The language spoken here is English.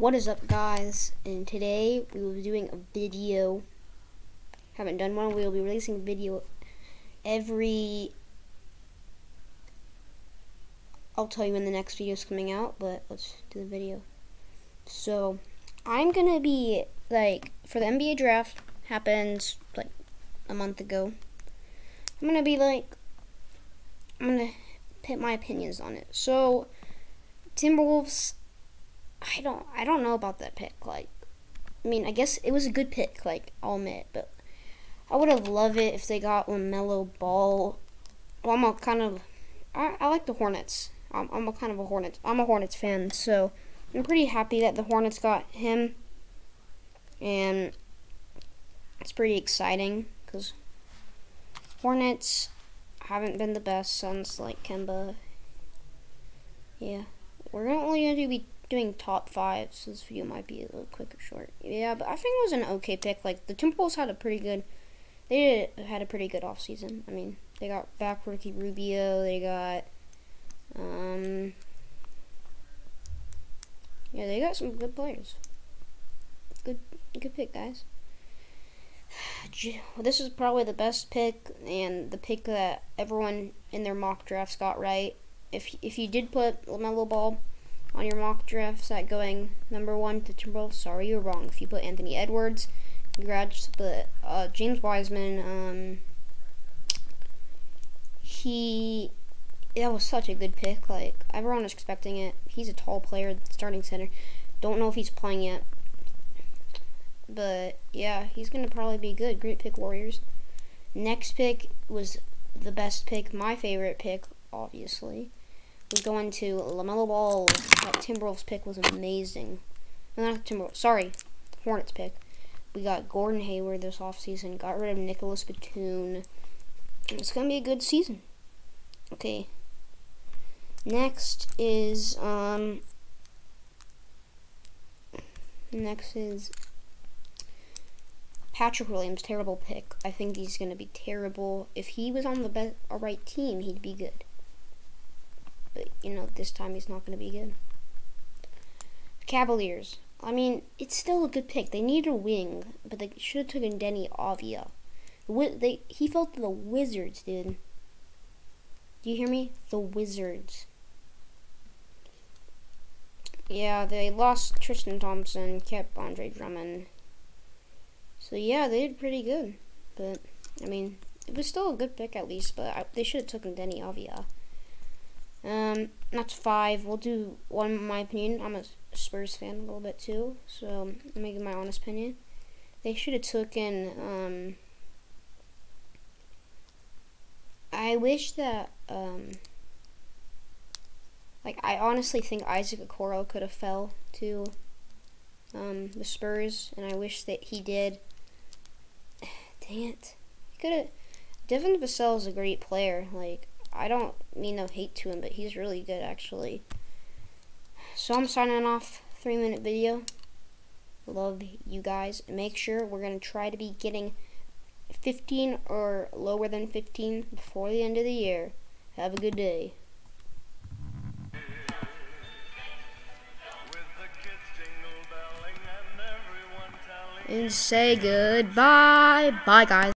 What is up, guys? And today we will be doing a video. Haven't done one. We will be releasing a video I'll tell you when the next video is coming out, but let's do the video. So I'm gonna be for the NBA draft happened like a month ago. I'm gonna put my opinions on it. So Timberwolves, I don't know about that pick. I guess it was a good pick, I'll admit, but I would have loved it if they got LaMelo Ball. Well, I like the Hornets. I'm a Hornets fan, so I'm pretty happy that the Hornets got him, and it's pretty exciting because Hornets haven't been the best since Kemba. Yeah, we're only going to be doing top 5, so this video might be a little quick or short. Yeah, but I think it was an okay pick. The Timberwolves had a pretty good offseason. I mean, they got back Ricky Rubio. They got they got some good players. Good pick, guys. This is probably the best pick and the pick that everyone in their mock drafts got right. If you did put LaMelo Ball on your mock drafts at going #1 to Timberwolves, sorry, you're wrong. If you put Anthony Edwards, congrats. But James Wiseman, that was such a good pick. Everyone was expecting it. He's a tall player, starting center. Don't know if he's playing yet, but yeah, he's gonna probably be good. Great pick, Warriors. Next pick was the best pick. My favorite pick, obviously, was going to LaMelo Ball. That Timberwolves pick was amazing. No, not Timberwolves. Sorry, Hornets pick. We got Gordon Hayward this offseason. Got rid of Nicholas Batum. It's gonna be a good season. Okay. Next is Patrick Williams. Terrible pick. I think he's gonna be terrible. If he was on the right team, he'd be good. But this time he's not gonna be good. Cavaliers. I mean, it's still a good pick. They need a wing, but they should have taken Deni Avdija. He fell to the Wizards, dude. Do you hear me? The Wizards. Yeah, they lost Tristan Thompson, kept Andre Drummond. So yeah, they did pretty good. But I mean, it was still a good pick at least. But they should have taken Deni Avdija. That's 5. We'll do one in my opinion. I'm a Spurs fan a little bit too, so I'm making my honest opinion. They should have taken I wish that I honestly think Isaac Okoro could have fell to the Spurs, and I wish that he did. Dang it. He could have. Devin Vassell is a great player. I don't mean no hate to him, but he's really good, actually. So I'm signing off. 3-minute video. Love you guys. Make sure we're going to try to be getting 15 or lower than 15 before the end of the year. Have a good day. And say goodbye. Bye, guys.